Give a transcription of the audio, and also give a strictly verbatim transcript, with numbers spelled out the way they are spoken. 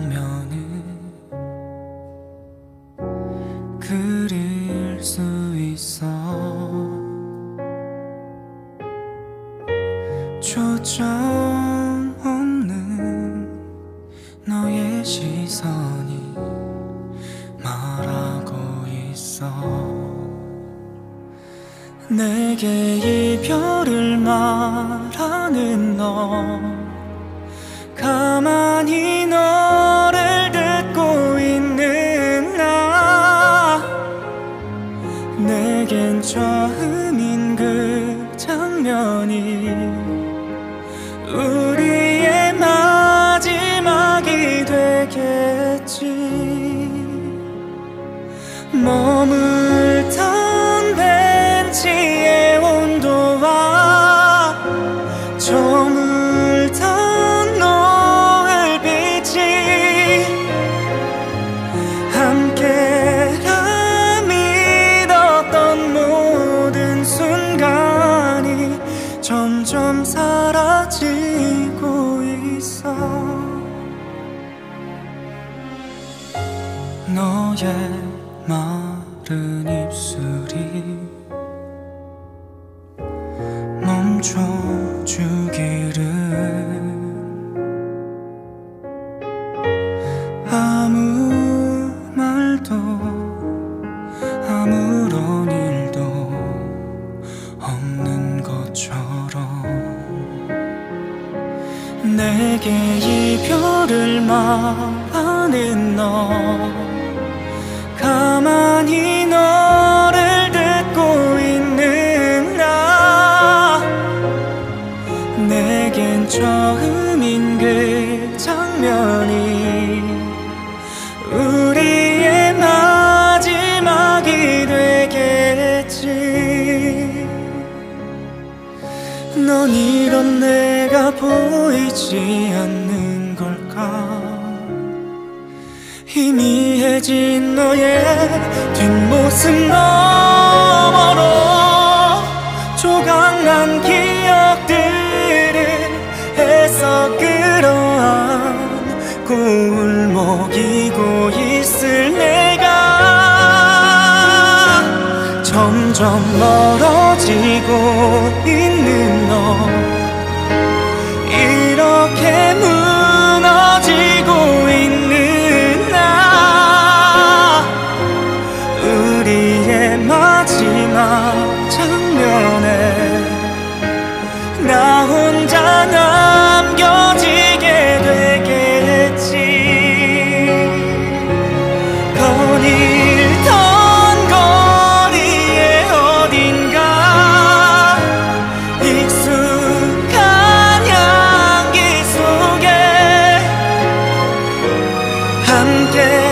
장면을 그릴 수 있어. 초점 없는 너의 시선이 말하고 있어. 내게 이별을 말하는 너, 가만히 너를 듣고 있는 나. 내겐 처음인 그 장면이 우리의 마지막이 되겠지. 머물던 벤치의 온도와 저물던 노을빛이 함께라 믿었던 모든 순간이 점점 사라지고 있어. 너의 마른 입술이 멈춰주기를. 아무 말도 아무런 일도 없는 것처럼 내게 이별을 말하는 너, 가만히 너를 듣고 있는 나. 내겐 처음인 그 장면이 우리의 마지막이 되겠지. 넌 이런 내가 보이지 않는 걸까? 희미해진 너의 뒷모습 너머로 조각난 기억들을 해서 끌어안고 울먹이고 있을 내가 점점 멀어지고 있는 너, 이렇게 무너지고 있는 나. 우리의 마지막 장면에 나 혼자 남겨지게 되겠지. 거닐던 거리에 어딘가 익숙한 향기 속에 함께